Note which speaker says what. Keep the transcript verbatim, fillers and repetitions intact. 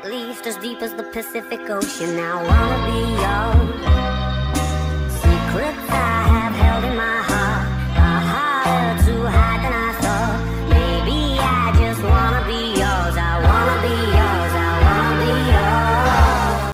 Speaker 1: least as deep as the Pacific Ocean. I wanna be young,